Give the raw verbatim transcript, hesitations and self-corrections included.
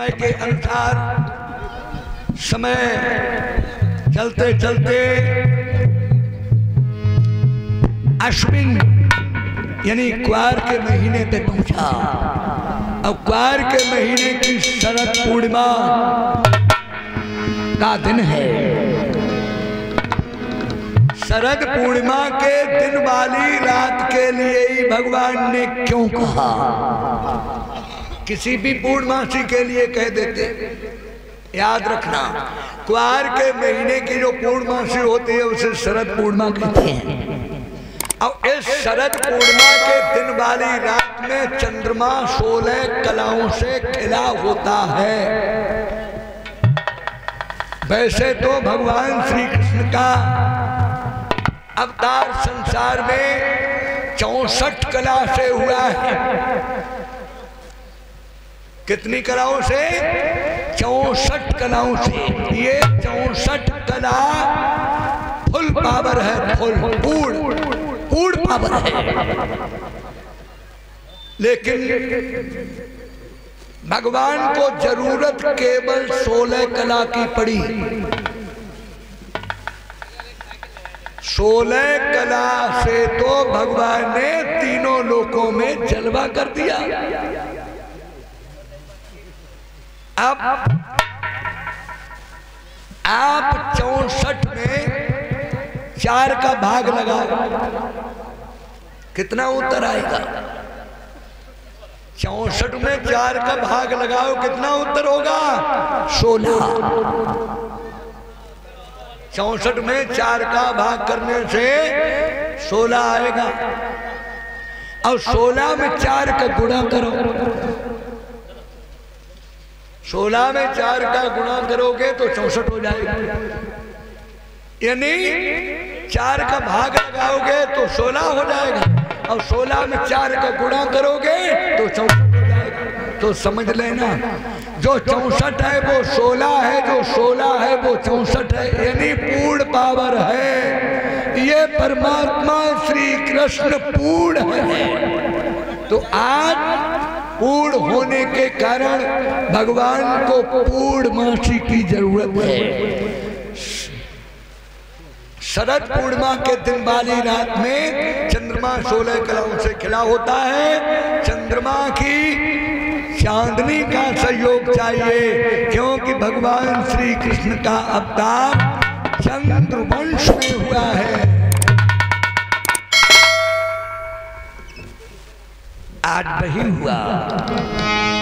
समय के अनुसार समय चलते चलते अश्विन यानी क्वार के महीने पे पहुंचा। अब क्वार के महीने की शरद पूर्णिमा का दिन है। शरद पूर्णिमा के दिन वाली रात के लिए ही भगवान ने क्यों कहा? किसी भी पूर्णमासी के लिए कह देते। याद रखना, क्वार के महीने की जो पूर्णमासी होती है उसे शरद पूर्णिमा कहते हैं। और इस शरद पूर्णिमा के दिन वाली रात में चंद्रमा सोलह कलाओं से खिला होता है। वैसे तो भगवान श्री कृष्ण का अवतार संसार में चौसठ कला से हुआ है। कितनी कलाओं से? चौसठ कलाओं से। ये चौसठ कला फुल पावर है, फुल पूर्ण पूर्ण पावर है। लेकिन भगवान को जरूरत केवल सोलह कला की पड़ी। सोलह कला से तो भगवान ने तीनों लोकों में जलवा कर दिया। अब आप चौसठ में चार का भाग लगाओ, कितना उत्तर आएगा? चौसठ में चार का भाग लगाओ, कितना उत्तर होगा? सोलह। चौसठ में चार का भाग करने से सोलह आएगा। और सोलह में चार का गुणा करो। सोलह में चार का गुणा करोगे तो चौसठ हो जाएगा। यानी चार का भाग लगाओगे तो सोलह हो जाएगा। और सोलह में चार का गुणा करोगे तो चौसठ हो जाएगा। तो समझ लेना, जो चौसठ है वो सोलह है, जो सोलह है वो चौसठ है, यानी पूर्ण पावर है। ये परमात्मा श्री कृष्ण पूर्ण है। तो आज पूर्ण होने के कारण भगवान को पूर्णमासी की जरूरत है। शरद पूर्णिमा के दिन वाली रात में चंद्रमा सोलह कलाओं से खिला होता है। चंद्रमा की चांदनी का सहयोग चाहिए, क्योंकि भगवान श्री कृष्ण का अवतार चंद्रवंश में हुआ है। आज वही हुआ।